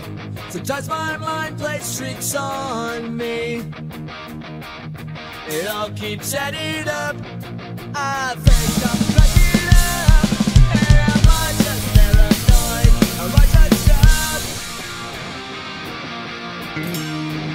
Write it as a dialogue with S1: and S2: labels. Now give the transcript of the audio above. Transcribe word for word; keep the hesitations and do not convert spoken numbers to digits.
S1: Sometimes my mind plays tricks on me. It all keeps adding up. I think I'm cracking up. And am I just paranoid? Am I just up?